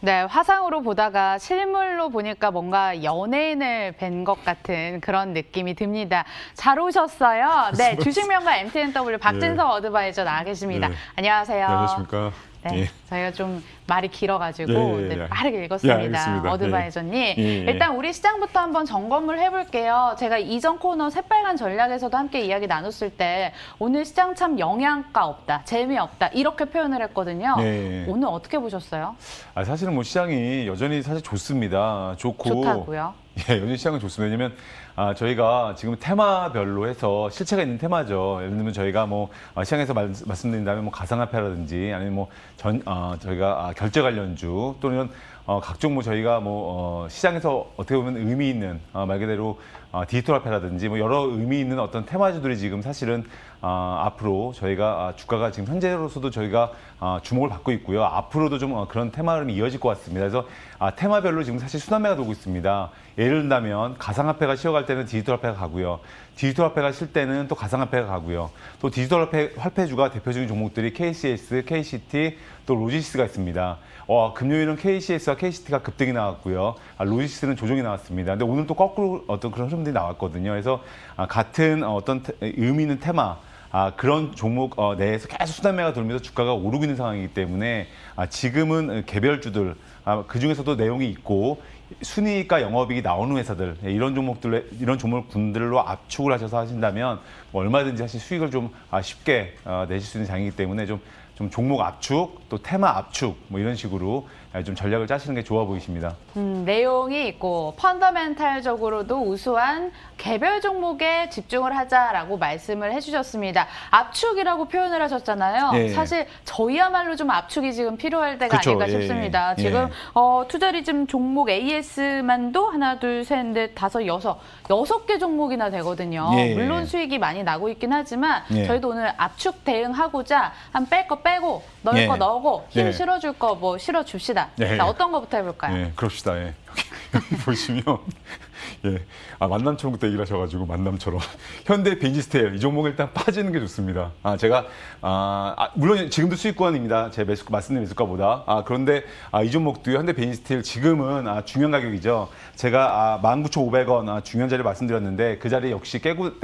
네, 화상으로 보다가 실물로 보니까 뭔가 연예인을 뵌 것 같은 그런 느낌이 듭니다. 잘 오셨어요. 네, 주식명가 MTNW 박진석 어드바이저 나와 계십니다. 네. 안녕하세요. 네, 안녕하십니까. 네, 예. 저희가 좀 말이 길어가지고 예. 빠르게 읽었습니다. 알겠습니다. 어드바이저님. 예. 일단 우리 시장부터 한번 점검을 해볼게요. 제가 이전 코너 새빨간 전략에서도 함께 이야기 나눴을 때 오늘 시장 참 영양가 없다, 재미없다 이렇게 표현을 했거든요. 예. 오늘 어떻게 보셨어요? 사실은 뭐 시장이 여전히 사실 좋습니다. 좋다고요? 예, 여전히 시장은 좋습니다. 왜냐면 저희가 지금 테마별로 해서 실체가 있는 테마죠. 예를 들면 저희가 뭐 시장에서 말씀드린다면 뭐 가상화폐라든지 아니면 뭐 저희가 결제 관련주 또는 각종 뭐 저희가 뭐 시장에서 어떻게 보면 의미 있는 말 그대로 디지털 화폐라든지 뭐 여러 의미 있는 어떤 테마주들이 지금 사실은 앞으로 저희가 주가가 지금 현재로서도 저희가 주목을 받고 있고요. 앞으로도 좀 그런 테마 흐름이 이어질 것 같습니다. 그래서 테마별로 지금 사실 순환매가 돌고 있습니다. 예를 들면 가상화폐가 쉬어갈 때는 디지털 화폐가 가고요. 디지털 화폐가 쉴 때는 또 가상화폐가 가고요. 또 디지털 화폐주가 대표적인 종목들이 KCS, KCT, 또 로지스가 있습니다. 금요일은 KCS와 KCT가 급등이 나왔고요. 로지스는 조정이 나왔습니다. 근데 오늘 또 거꾸로 어떤 그런 흐름들이 나왔거든요. 그래서 같은 어떤 의미 있는 테마, 그런 종목 내에서 계속 순환매가 돌면서 주가가 오르고 있는 상황이기 때문에 지금은 개별주들, 그중에서도 내용이 있고 순이익과 영업이익이 나오는 회사들, 이런 종목군들로 압축을 하셔서 하신다면 뭐 얼마든지 사실 수익을 좀 쉽게 내실 수 있는 장이기 때문에 좀 종목 압축, 또 테마 압축 뭐 이런 식으로 좀 전략을 짜시는 게 좋아 보이십니다. 내용이 있고 펀더멘탈적으로도 우수한 개별 종목에 집중을 하자라고 말씀을 해주셨습니다. 압축이라고 표현을 하셨잖아요. 예. 사실 저희야말로 좀 압축이 지금 필요할 때가 그쵸, 아닌가 예. 싶습니다. 예. 지금 투자리즘 종목 AS만도 하나, 둘, 셋, 넷, 다섯, 여섯 개 종목이나 되거든요. 예. 물론 수익이 많이 나고 있긴 하지만 예. 저희도 오늘 압축 대응하고자 한 뺄 거 빼고 넣을 예. 거 넣고 힘 예. 실어줄 거 뭐 실어줍시다. 예. 자, 어떤 거부터 해볼까요? 예, 그럽시다. 예. 여기 보시면 만남처럼 그때 얘기를 하셔가지고 만남처럼 현대 벤지스테일 이 종목 일단 빠지는 게 좋습니다. 제가 물론 지금도 수익권입니다. 제 말씀드린 매수가보다. 그런데 이 종목도 현대 벤지스테일 지금은 중요한 가격이죠. 제가 19,500원 중요한 자리 말씀드렸는데 그 자리 역시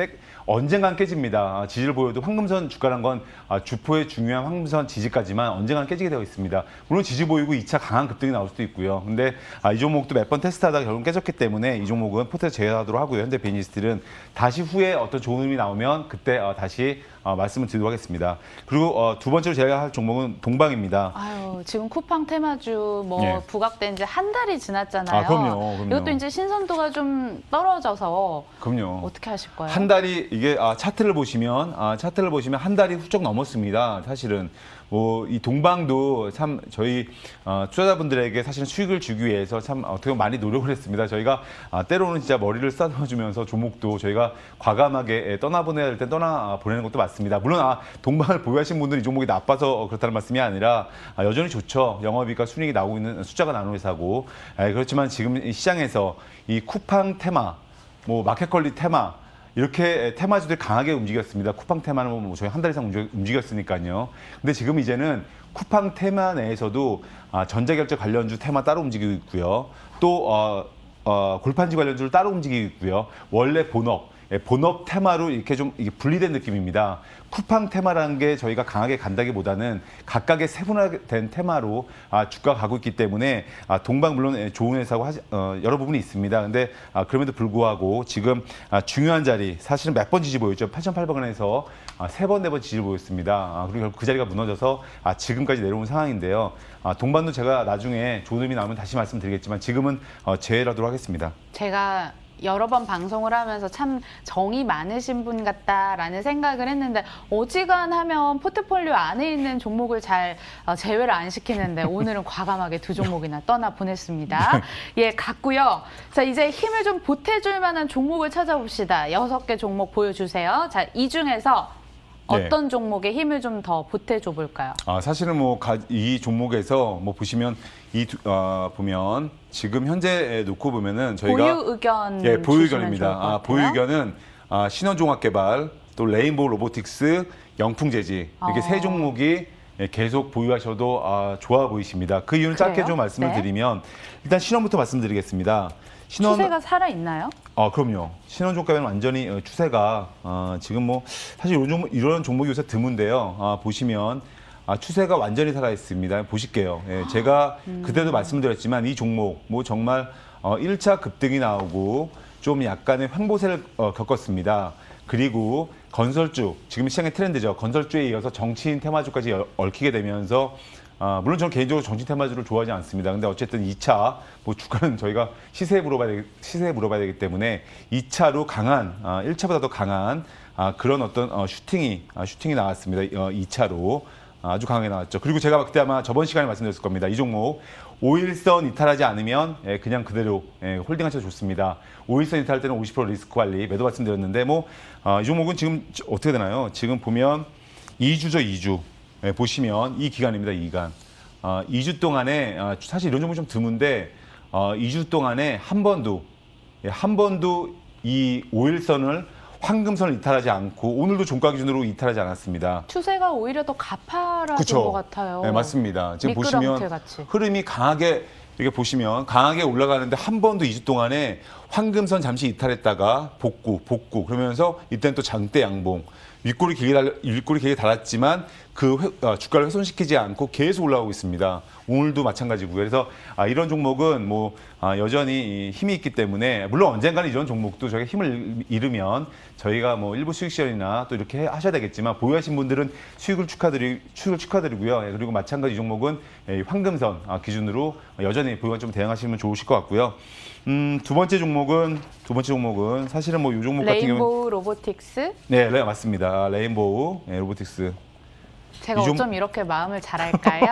언젠간 깨집니다. 지지를 보여도 황금선 주가란 건 주포의 중요한 황금선 지지까지만 언젠간 깨지게 되어 있습니다. 물론 지지 보이고 2차 강한 급등이 나올 수도 있고요. 근데 이 종목도 몇 번 테스트하다가 결국 깨졌기 때문에 이 종목은 포트에서 제외하도록 하고요. 현대 베니스틸은 다시 후에 어떤 좋은 흐름이 나오면 그때 다시 말씀을 드리도록 하겠습니다. 그리고 두 번째로 제가 할 종목은 동방입니다. 지금 쿠팡 테마주 예. 부각된 지 한 달이 지났잖아요. 그럼요. 이것도 이제 신선도가 좀 떨어져서 그럼요. 어떻게 하실 거예요? 한 달이 이게 차트를 보시면 한 달이 훌쩍 넘었습니다. 사실은 뭐 이 동방도 참 저희 투자자분들에게 사실은 수익을 주기 위해서 참 어떻게 보면 많이 노력을 했습니다. 저희가 때로는 진짜 머리를 쓰다듬어주면서 종목도 저희가 과감하게 떠나보내야 될 때 떠나보내는 것도 맞습니다. 물론 동방을 보유하신 분들은 이 종목이 나빠서 그렇다는 말씀이 아니라 여전히 좋죠. 영업이익과 순이익이 나오고 있는 숫자가 나오는 회사고 그렇지만 지금 이 시장에서 이 쿠팡 테마, 뭐 마켓컬리 테마 이렇게 테마주들이 강하게 움직였습니다. 쿠팡 테마는 뭐 저희 한 달 이상 움직였으니까요. 근데 지금 이제는 쿠팡 테마 내에서도 전자결제 관련주 테마 따로 움직이고 있고요. 또 골판지 관련주를 따로 움직이고 있고요. 원래 본업 테마로 이렇게 좀 분리된 느낌입니다. 쿠팡 테마라는 게 저희가 강하게 간다기보다는 각각의 세분화된 테마로 주가가 가고 있기 때문에 동방 물론 좋은 회사고 여러 부분이 있습니다. 근데 그럼에도 불구하고 지금 중요한 자리 사실은 몇 번 지지 보였죠. 8,800원에서 세 번, 네 번 지지를 보였습니다. 그리고 결국 그 자리가 무너져서 지금까지 내려온 상황인데요. 동방도 제가 나중에 좋은 의미 나오면 다시 말씀드리겠지만 지금은 제외를 하도록 하겠습니다. 제가 여러 번 방송을 하면서 참 정이 많으신 분 같다라는 생각을 했는데 어지간하면 포트폴리오 안에 있는 종목을 잘 제외를 안 시키는데 오늘은 과감하게 두 종목이나 떠나보냈습니다. 예, 갔고요. 자, 이제 힘을 좀 보태줄 만한 종목을 찾아봅시다. 6개 종목 보여주세요. 자, 이 중에서 어떤 종목에 힘을 좀 더 보태줘 볼까요? 사실은 뭐 이 종목에서 뭐 보시면 보면 지금 현재 놓고 보면은 저희가 보유 의견 보유 의견입니다. 보유 의견은 신원종합개발, 또 레인보우 로보틱스, 영풍재지 이렇게 세 종목이 계속 보유하셔도 좋아 보이십니다. 그 이유는 짧게 그래요? 좀 말씀을 네. 드리면 일단 신원부터 말씀드리겠습니다. 추세가 살아 있나요? 그럼요. 신원종가는 완전히 추세가 지금 뭐 사실 이런 종목이 요새 드문데요. 보시면 추세가 완전히 살아 있습니다. 보실게요. 제가 그때도 말씀드렸지만 이 종목 뭐 정말 1차 급등이 나오고 좀 약간의 횡보세를 겪었습니다. 그리고 건설주, 지금 시장의 트렌드죠. 건설주에 이어서 정치인 테마주까지 얽히게 되면서 물론 저는 개인적으로 정치 테마주를 좋아하지 않습니다. 근데 어쨌든 2차 뭐 주가는 저희가 시세에 물어봐야 되기 때문에 2차로 강한 1차보다 더 강한 그런 어떤 슈팅이 나왔습니다. 2차로 아주 강하게 나왔죠. 그리고 제가 그때 아마 저번 시간에 말씀드렸을 겁니다. 이 종목 5일선 이탈하지 않으면 그냥 그대로 홀딩하셔도 좋습니다. 5일선 이탈할 때는 50% 리스크 관리 매도 말씀드렸는데 이 종목은 지금 어떻게 되나요? 지금 보면 2주죠, 2주. 보시면 이 기간입니다, 이 기간. 2주 동안에 사실 이런 종목이 좀 드문데 2주 동안에 한 번도 이 5일선을 황금선을 이탈하지 않고 오늘도 종가 기준으로 이탈하지 않았습니다. 추세가 오히려 더 가파라진 것 같아요. 네, 맞습니다. 지금 미끄럼틀 보시면 같이. 흐름이 강하게 이렇게 보시면 강하게 올라가는데 한 번도 2주 동안에 황금선 잠시 이탈했다가 복구 그러면서 이때는 또 장대 양봉 윗골이 길게 달았지만 주가를 훼손시키지 않고 계속 올라오고 있습니다. 오늘도 마찬가지고요. 그래서 이런 종목은 여전히 힘이 있기 때문에 물론 언젠가는 이런 종목도 저희가 힘을 잃으면 저희가 일부 수익 실현이나 또 이렇게 하셔야 되겠지만 보유하신 분들은 수익을 축하드리고요. 그리고 마찬가지 이 종목은 황금선 기준으로 여전히 보유가 좀 대응하시면 좋으실 것 같고요. 두 번째 종목은 사실은 이 종목 같은 경우는 레인보우 로보틱스. 네, 맞습니다. 레인보우 로보틱스. 제가 어쩜 이렇게 마음을 잘할까요?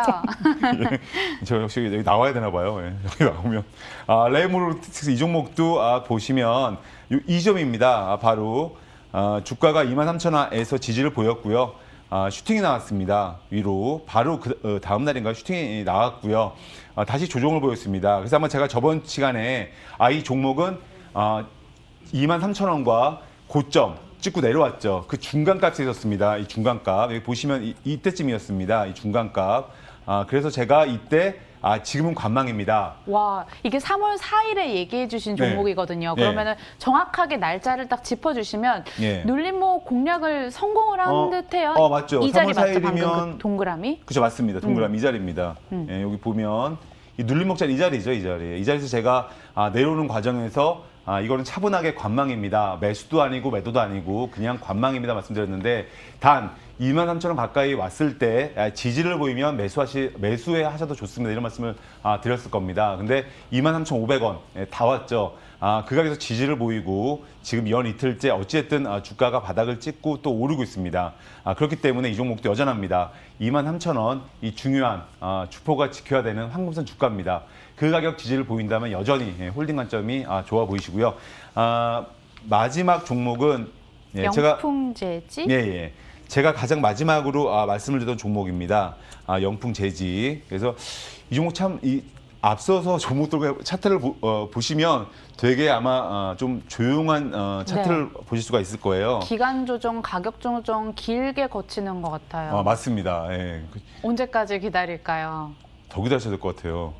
저 역시 여기 나와야 되나 봐요. 여기 나오면 레인보우 로보틱스 이 종목도 보시면 이 점입니다. 바로 주가가 23,000원에서 지지를 보였고요. 슈팅이 나왔습니다. 위로 바로 다음 날인가 슈팅이 나왔고요. 다시 조정을 보였습니다. 그래서 아마 제가 저번 시간에 이 종목은 23,000원과 고점 찍고 내려왔죠. 그 중간값에 있었습니다. 이 중간값 여기 보시면 이때쯤이었습니다. 이 중간값. 그래서 제가 이때 지금은 관망입니다. 와, 이게 3월 4일에 얘기해 주신 네. 종목이거든요. 네. 그러면은 정확하게 날짜를 딱 짚어주시면 네. 눌림목 공략을 성공을 한 듯해요. 맞죠. 이 자리 3월 맞죠? 4일이면 방금 그 동그라미? 그렇죠, 맞습니다. 동그라미 이 자리입니다. 여기 보면 이 눌림목자리 이 자리죠, 이 자리. 이 자리에서 제가 내려오는 과정에서 이거는 차분하게 관망입니다. 매수도 아니고 매도도 아니고 그냥 관망입니다 말씀드렸는데 단 23,000원 가까이 왔을 때 지지를 보이면 매수해 하셔도 좋습니다. 이런 말씀을 드렸을 겁니다. 근데 23,500원 다 왔죠. 그 가격에서 지지를 보이고 지금 연 이틀째 어찌됐든 주가가 바닥을 찍고 또 오르고 있습니다. 그렇기 때문에 이 종목도 여전합니다. 23,000원 이 중요한 주포가 지켜야 되는 황금선 주가입니다. 그 가격 지지를 보인다면 여전히 홀딩 관점이 좋아 보이시고요. 마지막 종목은 영풍재지? 제가 가장 마지막으로 말씀을 드렸던 종목입니다. 영풍재지. 그래서 이 종목 참 앞서서 종목들 차트를 보시면 되게 아마 좀 조용한 차트를 보실 수가 있을 거예요. 기간 조정, 가격 조정 길게 거치는 것 같아요. 맞습니다. 언제까지 기다릴까요? 더 기다리셔야 될 것 같아요.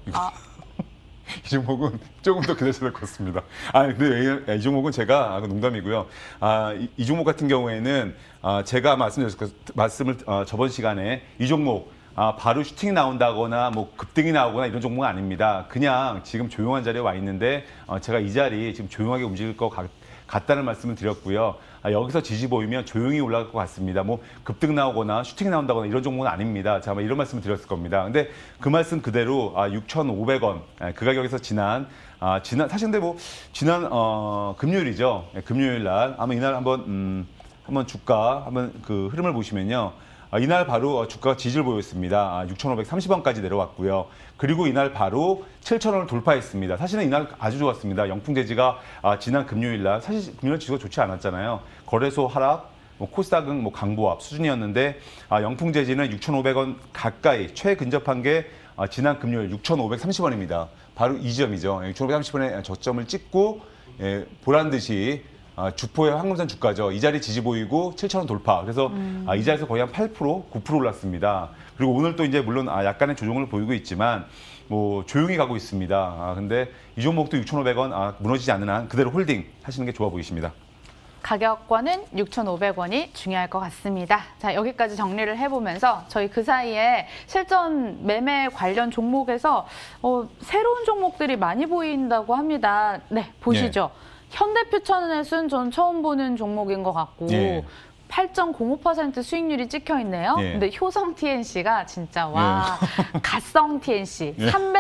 이 종목은 조금 더 기다리셔야 될 것 같습니다. 근데 이 종목은 제가 농담이고요. 이 종목 같은 경우에는 제가 말씀을 저번 시간에 이 종목 바로 슈팅이 나온다거나 급등이 나오거나 이런 종목은 아닙니다. 그냥 지금 조용한 자리에 와 있는데 제가 이 자리 지금 조용하게 움직일 것 같다는 말씀을 드렸고요. 여기서 지지 보이면 조용히 올라갈 것 같습니다. 급등 나오거나 슈팅이 나온다거나 이런 종목은 아닙니다. 제가 이런 말씀을 드렸을 겁니다. 근데 그 말씀 그대로 6,500원 그 가격에서 지난 사실 근데 지난 금요일이죠. 금요일 날 아마 이날 한번 주가 그 흐름을 보시면요. 이날 바로 주가가 지지를 보였습니다. 6,530원까지 내려왔고요. 그리고 이날 바로 7,000원을 돌파했습니다. 사실은 이날 아주 좋았습니다. 영풍재지가 지난 금요일 날 사실 금요일 지수가 좋지 않았잖아요. 거래소 하락, 코스닥은 강보합 수준이었는데 영풍재지는 6,500원 가까이 최근접한 게 지난 금요일 6,530원입니다. 바로 이 점이죠. 6,530원의 저점을 찍고 보란 듯이 주포의 황금선 주가죠. 이 자리 지지 보이고 7,000원 돌파. 그래서 이 자리에서 거의 한 8%, 9% 올랐습니다. 그리고 오늘 또 이제 물론 약간의 조정을 보이고 있지만 뭐 조용히 가고 있습니다. 근데 이 종목도 6,500원 무너지지 않는 한 그대로 홀딩 하시는 게 좋아 보이십니다. 가격권은 6,500원이 중요할 것 같습니다. 자, 여기까지 정리를 해보면서 저희 그 사이에 실전 매매 관련 종목에서 새로운 종목들이 많이 보인다고 합니다. 네, 보시죠. 현대퓨처넷은 전 처음 보는 종목인 것 같고 8.05% 수익률이 찍혀 있네요. 근데 효성 TNC가 진짜 와 갓성 TNC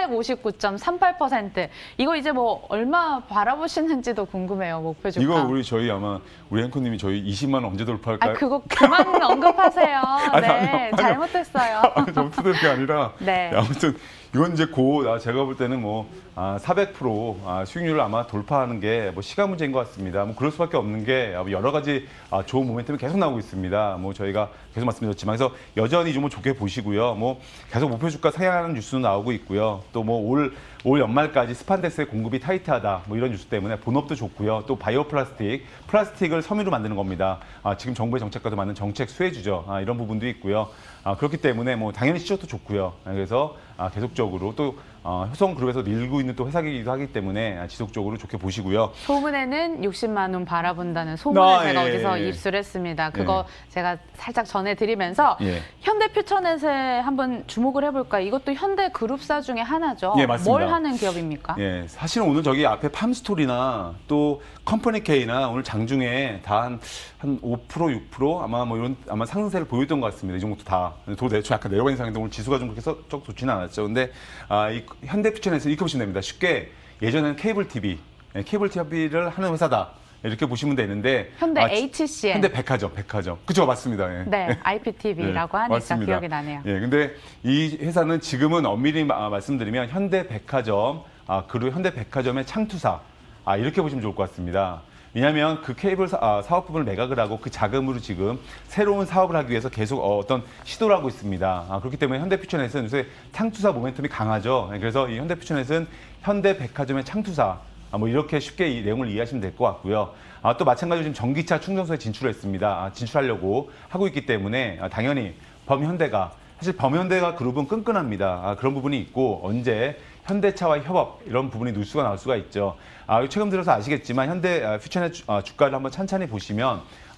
359.38%. 이거 이제 뭐 얼마 바라보시는지도 궁금해요. 목표 주가. 이거 저희 아마 우리 앵커님이 저희 20만 원 언제 돌파할까요? 그거 그만 언급하세요. 네, 잘못했어요. 잘못된 게 아니라 네. 아무튼 이건 이제 제가 볼 때는 뭐 400% 수익률을 아마 돌파하는 게 뭐 시간 문제인 것 같습니다. 뭐 그럴 수밖에 없는 게 여러 가지 좋은 모멘텀이 계속 나오고 있습니다. 뭐 저희가 계속 말씀드렸지만 그래서 여전히 좀 좋게 보시고요. 뭐 계속 목표 주가 상향하는 뉴스도 나오고 있고요. 또 뭐 올 연말까지 스판덱스의 공급이 타이트하다 뭐 이런 뉴스 때문에 본업도 좋고요. 또 바이오 플라스틱을 섬유로 만드는 겁니다. 지금 정부의 정책과도 맞는 정책 수혜주죠. 이런 부분도 있고요. 그렇기 때문에 뭐 당연히 시초도 좋고요. 그래서 계속적으로 또 효성그룹에서 밀고 있는 또 회사이기도 하기 때문에 지속적으로 좋게 보시고요. 소문에는 60만 원 바라본다는 소문을 제가 어디서 입수했습니다. 그거 제가 살짝 전해드리면서 현대퓨처넷에 한번 주목을 해볼까요? 이것도 현대그룹사 중에 하나죠. 맞습니다. 뭘 하는 기업입니까? 사실은 오늘 저기 앞에 팜스토리나 또 컴퍼니케이나 오늘 장중에 다 한 5%, 6% 아마 뭐 이런 상승세를 보였던 것 같습니다. 이 종목도 다. 약간 내려가는 상황인데 오늘 지수가 좀 그렇게 썩 좋지는 않았죠. 근데 이 현대퓨처넷에서 이렇게 보시면 됩니다. 쉽게 예전에는 케이블 TV를 하는 회사다. 이렇게 보시면 되는데 현대 HCN. 현대백화점. 그죠, 맞습니다. 네, IPTV라고 하니까 맞습니다. 기억이 나네요. 근데 이 회사는 지금은 엄밀히 말씀드리면 현대백화점, 그리고 현대백화점의 창투사 이렇게 보시면 좋을 것 같습니다. 왜냐하면 그 케이블 사업 부분을 매각을 하고 그 자금으로 지금 새로운 사업을 하기 위해서 계속 어떤 시도를 하고 있습니다. 그렇기 때문에 현대퓨처넷은 요새 창투사 모멘텀이 강하죠. 그래서 이 현대퓨처넷은 현대백화점의 창투사 뭐 이렇게 쉽게 이 내용을 이해하시면 될 것 같고요. 또 마찬가지로 지금 전기차 충전소에 진출했습니다. 진출하려고 하고 있기 때문에 당연히 범현대가 사실 범현대가 그룹은 끈끈합니다. 그런 부분이 있고 언제 현대차와의 협업 이런 부분이 뉴스가 나올 수가 있죠. 최근 들어서 아시겠지만 현대퓨처넷 주가를 한번 찬찬히 보시면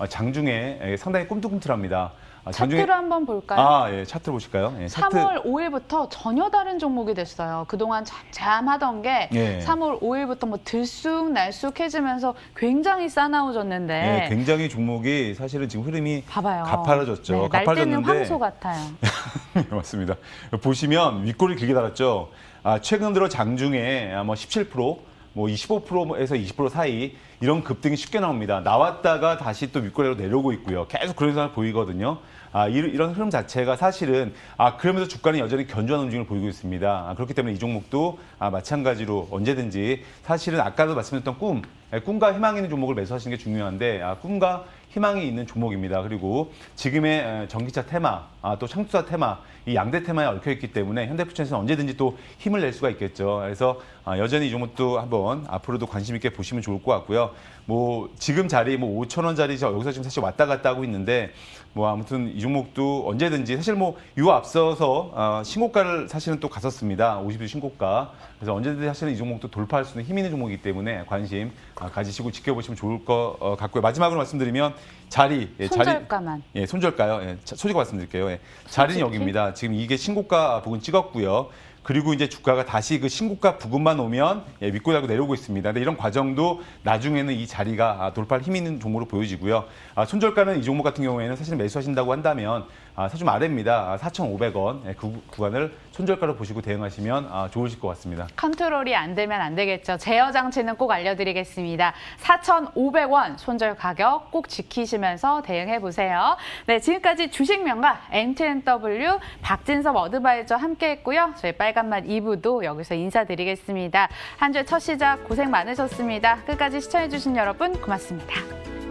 장중에 상당히 꿈틀꿈틀합니다. 차트를 한번 볼까요? 차트 보실까요? 3월 5일부터 전혀 다른 종목이 됐어요. 그동안 잠잠하던 게 3월 5일부터 뭐 들쑥날쑥해지면서 굉장히 싸나워졌는데 굉장히 종목이 사실은 지금 흐름이 봐봐요. 가파라졌죠. 날때는 황소 같아요. 맞습니다. 보시면 윗골이 길게 달았죠. 최근 들어 장중에 17%, 뭐 25%에서 20% 사이 이런 급등이 쉽게 나옵니다. 나왔다가 다시 또 윗꼬리로 내려오고 있고요. 계속 그런 상황이 보이거든요. 이런 흐름 자체가 사실은 그러면서 주가는 여전히 견조한 움직임을 보이고 있습니다. 그렇기 때문에 이 종목도 마찬가지로 언제든지 사실은 아까도 말씀드렸던 꿈과 희망이 있는 종목을 매수하시는 게 중요한데 꿈과 희망이 있는 종목입니다. 그리고 지금의 전기차 테마, 또 창투사 테마, 이 양대 테마에 얽혀있기 때문에 현대퓨처넷은 언제든지 또 힘을 낼 수가 있겠죠. 그래서 여전히 이 종목도 한번 앞으로도 관심 있게 보시면 좋을 것 같고요. 뭐 지금 자리 5,000원짜리 여기서 지금 사실 왔다 갔다 하고 있는데 뭐 아무튼 이 종목도 언제든지 사실 이 앞서서 신고가를 사실은 또 갔었습니다. 50일 신고가. 그래서 언제든지 사실은 이 종목도 돌파할 수 있는 힘 있는 종목이기 때문에 관심 가지시고 지켜보시면 좋을 것 같고요. 마지막으로 말씀드리면 손절가만. 손절가요. 소지가 말씀드릴게요. 자리는 여기입니다. 지금 이게 신고가 부분 찍었고요. 그리고 이제 주가가 다시 그 신고가 부근만 오면 윗골하고 내려오고 있습니다. 근데 이런 과정도 나중에는 이 자리가 돌파할 힘 있는 종목으로 보여지고요. 손절가는 이 종목 같은 경우에는 사실 매수하신다고 한다면 사실 좀 아래입니다. 4,500원 그 구간을 손절가로 보시고 대응하시면 좋으실 것 같습니다. 컨트롤이 안 되면 안 되겠죠. 제어 장치는 꼭 알려드리겠습니다. 4,500원 손절 가격 꼭 지키시면서 대응해 보세요. 네, 지금까지 주식명가 MTNW 박진섭 어드바이저 함께했고요. 저희 빨간맛 2부도 여기서 인사드리겠습니다. 한 주의 첫 시작 고생 많으셨습니다. 끝까지 시청해주신 여러분 고맙습니다.